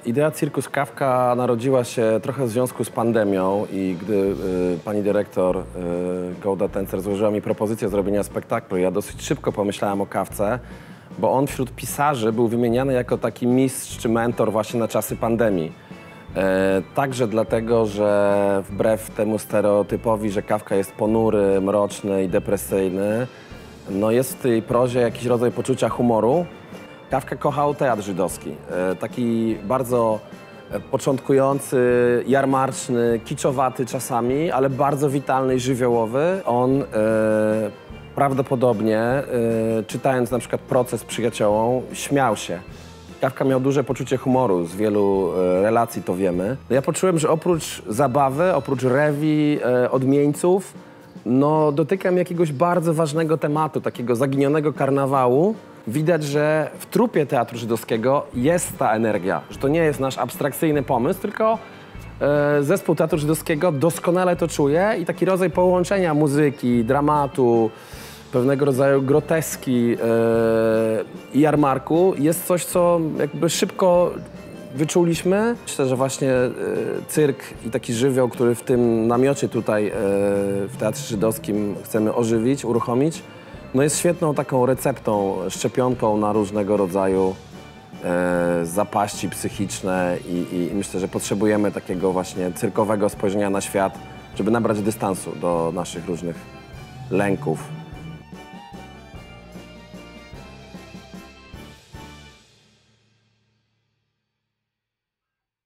Idea Circus Kafka narodziła się trochę w związku z pandemią i gdy pani dyrektor Gołda Tencer złożyła mi propozycję zrobienia spektaklu, ja dosyć szybko pomyślałem o Kafce, bo on wśród pisarzy był wymieniany jako taki mistrz czy mentor właśnie na czasy pandemii. Także dlatego, że wbrew temu stereotypowi, że Kafka jest ponury, mroczny i depresyjny, no jest w tej prozie jakiś rodzaj poczucia humoru. Kafka kochał teatr żydowski, taki bardzo początkujący, jarmarczny, kiczowaty czasami, ale bardzo witalny i żywiołowy. On prawdopodobnie, czytając na przykład Proces przyjaciołą, śmiał się. Kafka miał duże poczucie humoru, z wielu relacji to wiemy. Ja poczułem, że oprócz zabawy, oprócz rewii, odmieńców, no dotykam jakiegoś bardzo ważnego tematu, takiego zaginionego karnawału. Widać, że w trupie teatru żydowskiego jest ta energia, że to nie jest nasz abstrakcyjny pomysł, tylko zespół teatru żydowskiego doskonale to czuje i taki rodzaj połączenia muzyki, dramatu, pewnego rodzaju groteski i jarmarku jest coś, co jakby szybko wyczuliśmy. Myślę, że właśnie cyrk i taki żywioł, który w tym namiocie tutaj w Teatrze Żydowskim chcemy ożywić, uruchomić, no jest świetną taką receptą, szczepionką na różnego rodzaju zapaści psychiczne i myślę, że potrzebujemy takiego właśnie cyrkowego spojrzenia na świat, żeby nabrać dystansu do naszych różnych lęków.